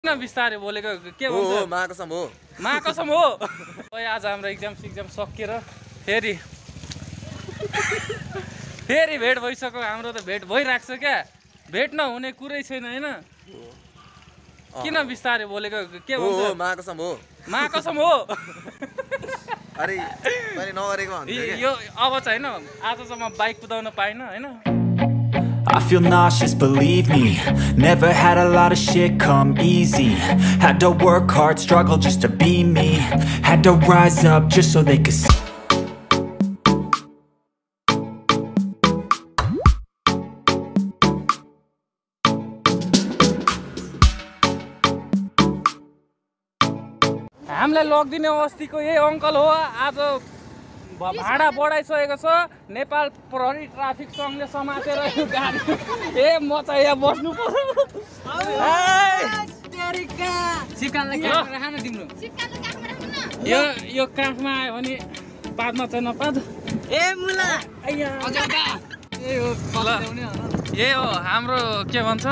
किन बिस्तारै बोलेको के भन्छ महाकसम हो महाकसम हो ओइ आज हाम्रो एक्जाम सकिएर फेरि भेट भइसक्यो हाम्रो त भेट भइराख्छ क्या भेट नहुने कुरै छैन हैन किन बिस्तारै बोलेको के भन्छ महाकसम हो महाकसम हो अरे मैले नगरेको भन्थे के यो अब चाहिँ हैन आज चाहिँ म बाइक कुदाउन पाइन हैन I feel nauseous, believe me. Never had a lot of shit come easy. Had to work hard, struggle just to be me. Had to rise up just so they could see. हामीलाई लगिदिने अस्तिको यही uncle हो आज भाडा बढाइसकेको छ नेपाल प्रहरी traffic सङ्घले समातेर यो गाडी ए म चाहिँ यहाँ बस्नु पर्यो यो काखमा आयो भने पाद्न चाहिँ नपाद यही हो हाम्रो के भन्छ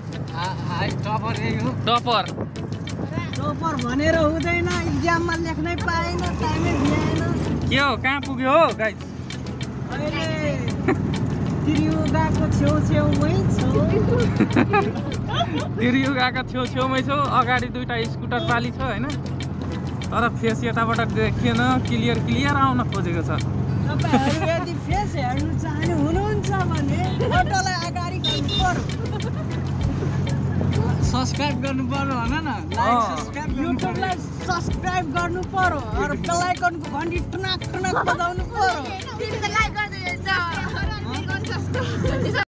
टपर भनेर हुँदैन इक्जाममा लेख्नै पाएन टाइमै भ्याएन के हो कहाँ पुग्यो हो गाइस अहिले त्रियुगाको छेउछेउमै छु त्रियुगाको छेउछेउमै छु अगाडि दुईटा स्कुटर पाली छ हैन तर फेस यताबाट देखिएन क्लियर आउन खोजेको छ तपाईहरु यदि फेस हेर्नु चाहनु हुनुहुन्छ भने फोटोलाई अगाडि गर्नु पर्यो सब्स्क्राइब गर्नु पर्यो भन न लाइक सब्स्क्राइब युट्युबलाई सब्स्क्राइब गर्नु पर्यो अरु बेल आइकनको घण्टी टुनाक बजाउनु पर्यो